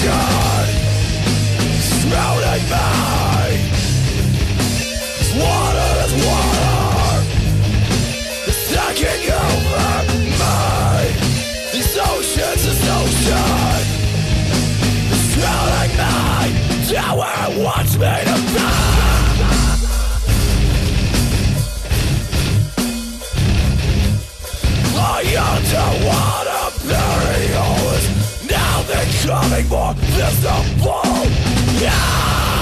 ocean, surrounding me. This water, it's taking over me. These oceans, this ocean, it's drowning me down where it wants me to be. Underwater burial is now becoming more visible. Yeah!